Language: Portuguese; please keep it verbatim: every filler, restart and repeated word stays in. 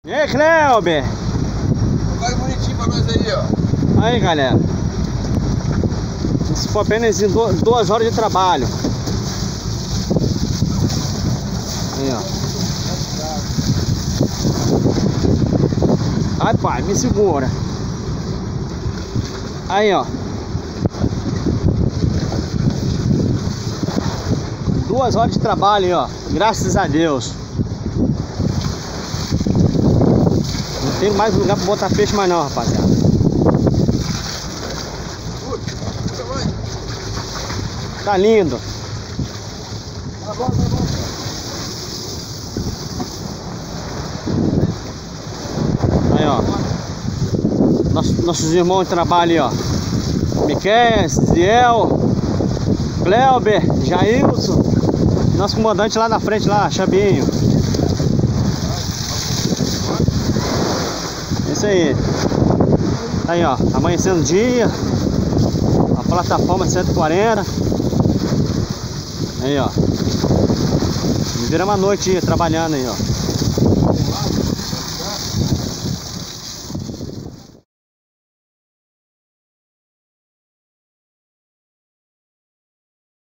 E aí, Cleuber? Vai bonitinho pra nós aí, ó. Aí, galera. Isso foi apenas em duas horas de trabalho. Aí, ó. Ai, pai, me segura. Aí, ó. Duas horas de trabalho aí, ó. Graças a Deus. Não tem mais lugar pra botar peixe mais não, rapaziada. Tá lindo. Tá bom, tá bom. Aí, ó. Nossos, nossos irmãos de trabalho aí, ó. Miquel, Ziel, Cleuber, Jailson. Nosso comandante lá na frente, lá, Chabinho. É isso aí. Aí, ó. Amanhecendo o dia. A plataforma cento e quarenta. Aí, ó. Viramos a noite aí, trabalhando aí, ó.